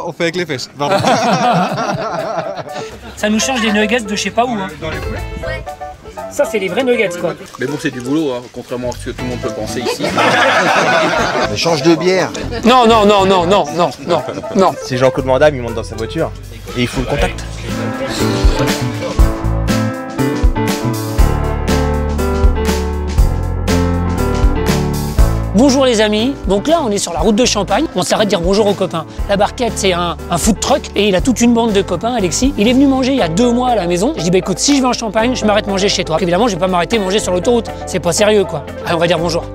on fait avec les fesses. Pardon. Ça nous change des nuggets de je sais pas où. Hein. Dans les poulets. Ça, c'est les vrais nuggets, quoi. Mais bon, c'est du boulot, hein, contrairement à ce que tout le monde peut penser ici. Mais change de bière. Non, non, non, non, non, non, non, non. Si j'ai un coup de mandat, il monte dans sa voiture et il faut le contact. Bonjour les amis, donc là on est sur la route de Champagne, on s'arrête dire bonjour aux copains. La barquette c'est un food truck et il a toute une bande de copains, Alexis. Il est venu manger il y a 2 mois à la maison. Je dis bah écoute, si je vais en Champagne, je m'arrête manger chez toi. Évidemment je vais pas m'arrêter manger sur l'autoroute, c'est pas sérieux quoi. Allez on va dire bonjour.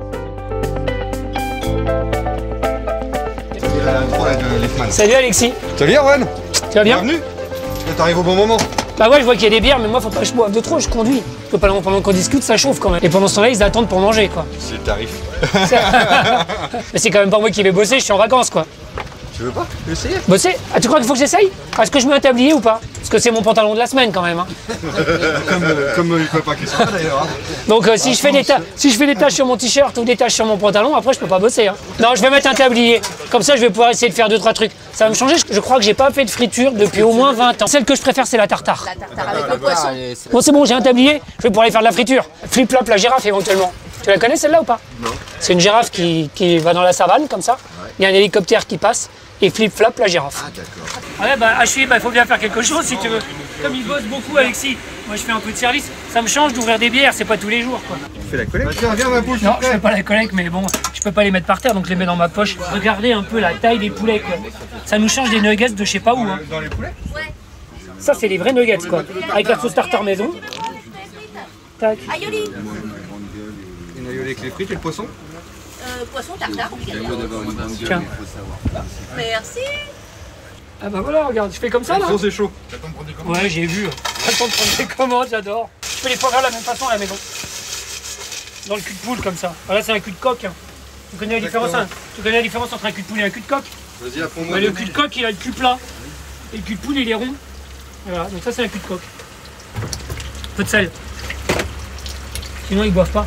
Salut Alexis. Salut Erwan. Tu vas bien? Bienvenue. T'arrives au bon moment. Bah ouais je vois qu'il y a des bières mais moi faut pas que je boive de trop, je conduis. Parce que pendant qu'on discute ça chauffe quand même. Et pendant ce temps-là ils attendent pour manger quoi. C'est le tarif. Mais c'est quand même pas moi qui vais bosser, je suis en vacances quoi. Tu veux pas essayer? Bosser? Ah tu crois qu'il faut que j'essaye? Est-ce que je mets un tablier ou pas? Parce que c'est mon pantalon de la semaine quand même. Hein. Comme les copains qui sont là d'ailleurs. Hein. Donc si je fais des taches sur mon t-shirt ou des taches sur mon pantalon, après je peux pas bosser. Hein. Non, je vais mettre un tablier. Comme ça je vais pouvoir essayer de faire 2-3 trucs. Ça va me changer, je crois que j'ai pas fait de friture depuis au moins 20 ans. Celle que je préfère c'est la tartare. La tartare avec le poisson. Bon c'est bon, j'ai un tablier, je vais pouvoir aller faire de la friture. Flip-flop la girafe éventuellement. Tu la connais celle-là ou pas? Non. C'est une girafe qui va dans la savane comme ça. Il y a un hélicoptère qui passe. Et flip-flap la girafe. Ah d'accord. Ouais bah Achille, il faut bien faire quelque chose si tu veux. Comme il bosse beaucoup Alexis, moi je fais un peu de service, ça me change d'ouvrir des bières, c'est pas tous les jours quoi. Tu fais la collecte? Tiens, viens ma poule. Non, je fais pas la collecte mais bon, je peux pas les mettre par terre donc je les mets dans ma poche. Regardez un peu la taille des poulets quoi. Ça nous change des nuggets de je sais pas où. Hein. Dans les poulets? Ouais. Ça c'est les vrais nuggets quoi. Avec la sauce tartare maison. Tac. Aioli. Une aioli avec les frites et le poisson? Poisson tartare. Tiens. Merci. Ah bah voilà, regarde, je fais comme ça là. C'est chaud. Ouais, j'ai vu. J'attends de prendre des commandes, j'adore. Je fais les foie gras de la même façon à la maison. Dans le cul de poule comme ça. Voilà, c'est un cul de coq. Hein. Tu connais la différence, hein? Tu connais la différence entre un cul de poule et un cul de coq? Vas-y, apprends-moi. Le cul de coq, il a le cul plat. Et le cul de poule, il est rond. Voilà, donc ça, c'est un cul de coq. Un peu de sel. Sinon, ils boivent pas.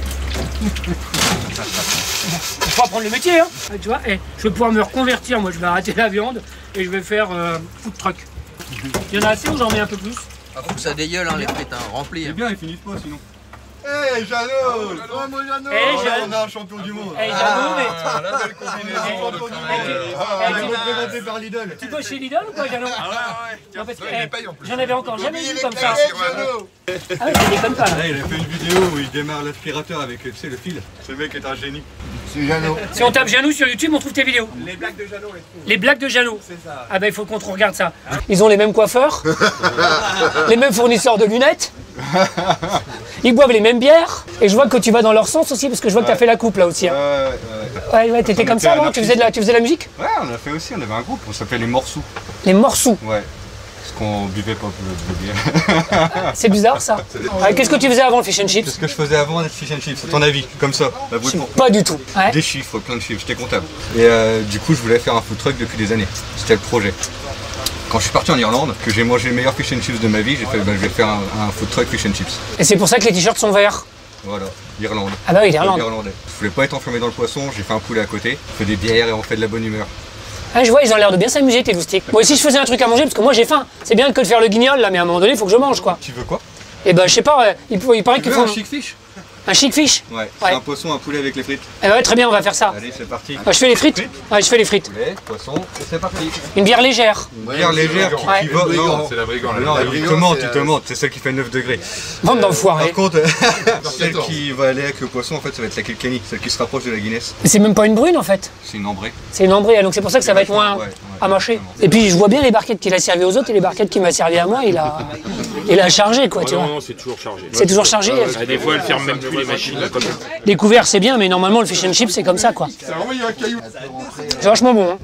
Il faut apprendre le métier, hein. Ah, tu vois, je vais pouvoir me reconvertir. Moi, je vais arrêter la viande et je vais faire food truck. Il y en a assez ou j'en mets un peu plus? Ah, faut que ça dégueule, hein, les frites, hein, remplis. C'est bien, ils finissent pas sinon. Hey Jeannot! Oh mon Jeannot! On a un champion du monde! Hey Jeannot, mais... La belle combinaison! Représenté par Lidl! Tu bosses chez Lidl ou quoi, Jeannot? Ah ouais, Non, parce que, j'en avais encore jamais vu comme ça. Jeannot! Ah ouais, ça déconne pas là. Il a fait une vidéo où il démarre l'aspirateur avec, tu sais, le fil. Ce mec est un génie. C'est Jeannot. Si on tape Jeannot sur YouTube, on trouve tes vidéos. Les blagues de Jeannot, les trouve. Les blagues de Jeannot. C'est ça. Ah bah il faut qu'on regarde ça. Ils ont les mêmes coiffeurs, les mêmes fournisseurs de lunettes, ils boivent les mêmes bières. Et je vois que tu vas dans leur sens aussi, parce que je vois que tu as fait la coupe là aussi. Hein. Ouais, t'étais comme ça, non? Tu faisais de la musique? Ouais, on a fait aussi, on avait un groupe, on s'appelait les Morsous. Les Morsous. Ouais. Parce qu'on buvait pas de bière. C'est bizarre ça. Qu'est-ce que tu faisais avant le fish and chips? Qu'est-ce que je faisais avant d'être fish and chips? À ton avis, comme ça, la brute pour Pas du tout. Ouais. des chiffres, plein de chiffres, j'étais comptable. Et du coup, je voulais faire un food truck depuis des années. C'était le projet. Quand je suis parti en Irlande, que j'ai mangé les meilleurs fish and chips de ma vie, j'ai fait bah, je vais faire un food truck fish and chips. Et c'est pour ça que les t-shirts sont verts. Voilà, Irlande. Ah bah oui, l'Irlande. Irlandais. Je voulais pas être enfermé dans le poisson, j'ai fait un poulet à côté, on fait des bières et on fait de la bonne humeur. Ah, je vois, ils ont l'air de bien s'amuser tes loustiques. Moi aussi je faisais un truc à manger parce que moi j'ai faim. C'est bien que de faire le guignol là, mais à un moment donné il faut que je mange quoi. Tu veux quoi? Et ben je sais pas, il paraît qu'il faut un chic fish? un chic fish. Ouais, c'est un poisson, un poulet avec les frites. Eh ouais, très bien, on va faire ça. Allez, c'est parti. Je fais les frites. Ouais, je fais les frites. Poulet, poisson, et c'est parti. Une bière légère. Une bière légère qui va. Non, c'est la brigand. Non, il te mente, c'est celle qui fait 9 degrés. Bande d'enfoirés. Par contre, celle qui va aller avec le poisson, en fait, ça va être la Kilkenny, celle qui se rapproche de la Guinness. Mais c'est même pas une brune en fait. C'est une ambrée. C'est une ambrée, donc c'est pour ça que ça va être moins à mâcher. Et puis je vois bien les barquettes qu'il a servi aux autres et les barquettes qu'il m'a servi à moi, il a chargé quoi, tu vois. Non, c'est toujours chargé. C'est toujours chargé. Des fois, elle ferme même plus les machines. Les couverts c'est bien, mais normalement le fish and chips c'est comme ça quoi. C'est vachement bon. Hein.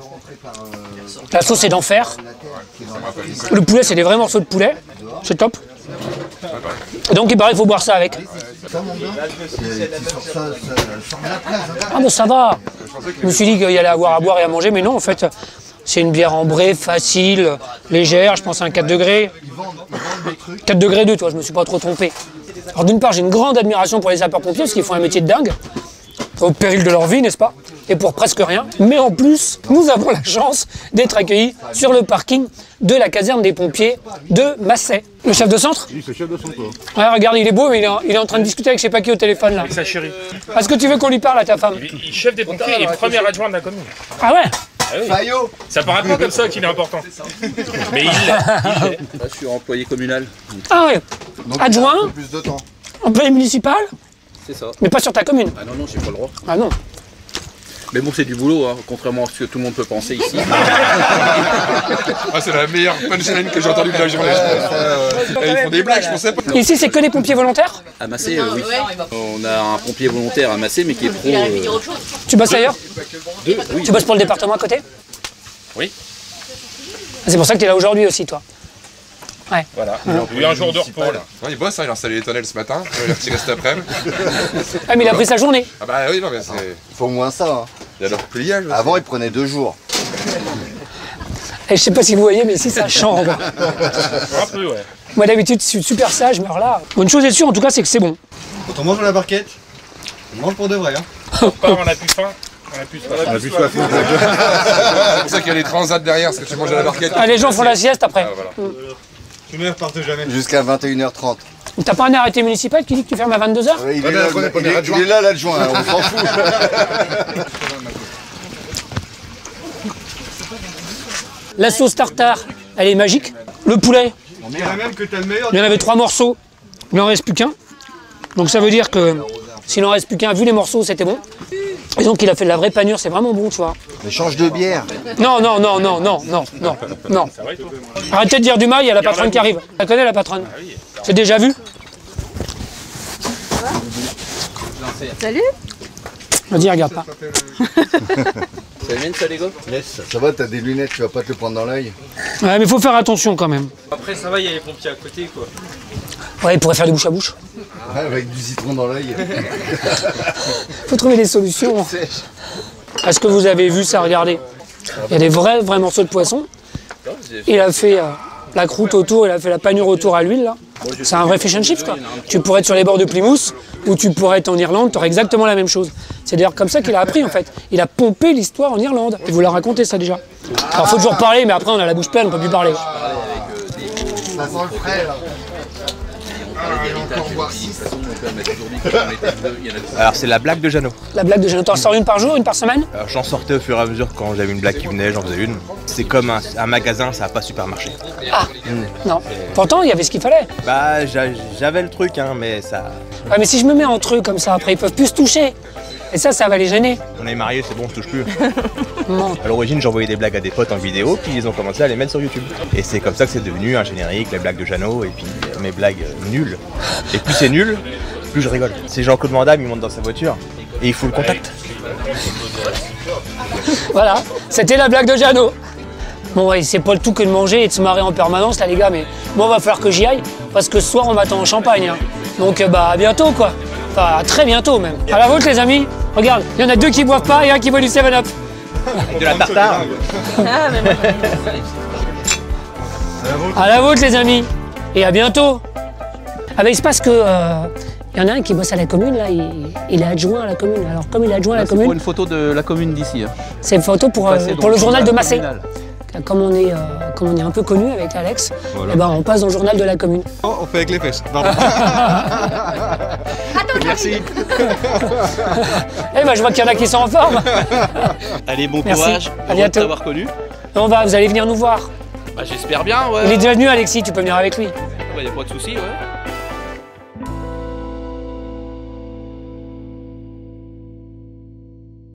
La sauce est d'enfer. Le poulet c'est des vrais morceaux de poulet. C'est top. Et donc il paraît qu'il faut boire ça avec. Ah mais ça va. Je me suis dit qu'il y allait avoir à boire et à manger, mais non en fait. C'est une bière ambrée, facile, légère, je pense à un 4 degrés. 4 degrés 2, toi, je me suis pas trop trompé. Alors d'une part, j'ai une grande admiration pour les sapeurs-pompiers, parce qu'ils font un métier de dingue, au péril de leur vie, n'est-ce pas? et pour presque rien. Mais en plus, nous avons la chance d'être accueillis sur le parking de la caserne des pompiers de Massey. Le chef de centre? Oui, c'est le chef de centre. Ouais, regarde, il est beau, mais il est en train de discuter avec je sais pas qui au téléphone là. Avec sa chérie. Est-ce que tu veux qu'on lui parle à ta femme? Il est chef des pompiers et premier adjoint de la commune. Ah ouais? Ah oui. Fayot. Ça paraît pas comme ça qu'il est important. Mais il l'est. Là, je suis employé communal. Ah ouais. Donc, Adjoint, un peu plus de temps. employé municipal, C'est ça. mais pas sur ta commune. Ah non, non, j'ai pas le droit. Ah non. Mais bon, c'est du boulot, hein, contrairement à ce que tout le monde peut penser ici. Ah, c'est la meilleure punchline que j'ai entendue de la journée. Ils font des blagues, je pensais pas. Ici, c'est que des pompiers volontaires? À Massey, oui. On a un pompier volontaire à Massey, mais qui est pro. Tu bosses ailleurs? Oui. Tu bosses pour le département à côté? Oui. C'est pour ça que tu es là aujourd'hui aussi, toi. Ouais. Voilà. Il y a un jour de repos là. Ouais, il bosse, hein, il a installé les tonnelles ce matin, il a retiré cet après-midi. Ah, mais il a pris sa journée. Ah bah oui, non mais c'est... Il faut au moins ça. Hein. Il y a leur pliage aussi. Avant, il prenait 2 jours. Et je sais pas si vous voyez, mais ici, ça change. Un peu, ouais. Moi, d'habitude, je suis super sage, mais alors là... Bon, une chose est sûre, en tout cas, c'est que c'est bon. Quand on mange à la barquette, on mange pour de vrai. Pas, on a plus faim. On a plus soif. On a plus soif. C'est pour ça qu'il y a les transats derrière, parce que tu manges à la barquette. Ah, les gens font la sieste après. Ah, voilà. Tu ne repartes jamais. Jusqu'à 21h30. T'as pas un arrêté municipal qui dit que tu fermes à 22h? Il Ouais, est là, on est pas bien adjoint. il est là l'adjoint, hein, on s'en fout. La sauce tartare, elle est magique. Le poulet, On dirait même que t'as le meilleur. il y en avait 3 morceaux, il n'en reste plus qu'un. Donc ça veut dire que s'il n'en reste plus qu'un, vu les morceaux, c'était bon. Et donc il a fait de la vraie panure, c'est vraiment bon, tu vois. Mais change de bière. Non, non, non, non, non, non, non, non. Arrêtez de dire du mal, il y a la patronne qui arrive. Tu la connais la patronne? C'est déjà vu? Salut. Vas-y, regarde pas. Ça mène ça, les gars? Ça va, t'as des lunettes, tu vas pas te le prendre dans l'œil. Ouais, mais faut faire attention quand même. Après, ça va, il y a les pompiers à côté, quoi. Ouais, il pourrait faire du bouche à bouche. Ouais, avec du citron dans l'œil. Faut trouver des solutions. Est-ce que vous avez vu ça? Regardez. Il y a des vrais morceaux de poisson. Il a fait la croûte autour, il a fait la panure autour à l'huile, là. C'est un vrai fish and chips, quoi. Tu pourrais être sur les bords de Plymouth ou tu pourrais être en Irlande, tu aurais exactement la même chose. C'est d'ailleurs comme ça qu'il a appris, en fait. Il a pompé l'histoire en Irlande. Et vous la racontez, ça, déjà. Alors, faut toujours parler, mais après, on a la bouche pleine, on peut plus parler. Ça sent le frais, là. Alors c'est la blague de Jeannot. La blague de Jeannot, t'en sors une par jour, une par semaine? Alors j'en sortais au fur et à mesure quand j'avais une blague qui venait, j'en faisais une. C'est comme un magasin, ça n'a pas super marché. Ah, non. Pourtant, il y avait ce qu'il fallait. Bah j'avais le truc, hein, mais ça... Ouais, mais si je me mets entre eux comme ça, après, ils peuvent plus se toucher. Et ça va les gêner. On est mariés, c'est bon, on se touche plus. Non. À l'origine, j'envoyais des blagues à des potes en vidéo, puis ils ont commencé à les mettre sur YouTube. Et c'est comme ça que c'est devenu un générique, les blagues de Jeannot, et puis mes blagues nulles. Et plus c'est nul, plus je rigole. C'est Jean-Claude Van Damme, il monte dans sa voiture, et il fout le contact. Voilà, c'était la blague de Jeannot. Bon, ouais, c'est pas le tout que de manger et de se marrer en permanence, là, les gars, mais bon, va falloir que j'y aille, parce que ce soir, on m'attend en Champagne. Hein. Donc, bah, à bientôt, quoi. Enfin, à très bientôt, même. À la vôtre, les amis. Regarde, il y en a 2 qui boivent pas et un qui boit du 7-Up. De la tartare. À la vôtre, les amis. Et à bientôt. Ah, ben, il se passe que... il y en a un qui bosse à la commune, là, il est adjoint à la commune. Alors, comme il est adjoint à la C'est pour commune, une photo de la commune d'ici. Hein. c'est une photo pour Passer dans le journal de Massey. communal. Comme on est un peu connu avec Alex, eh ben, on passe dans le journal de la commune. Oh, on fait avec les fesses. Pardon. Merci. Eh ben, je vois qu'il y en a qui sont en forme. Allez, bon Merci. courage. À Heureux bientôt. de t'avoir connu. Vous allez venir nous voir. Bah, j'espère bien, ouais. Il est déjà venu, Alexis, tu peux venir avec lui. Il n'y a pas de souci, ouais.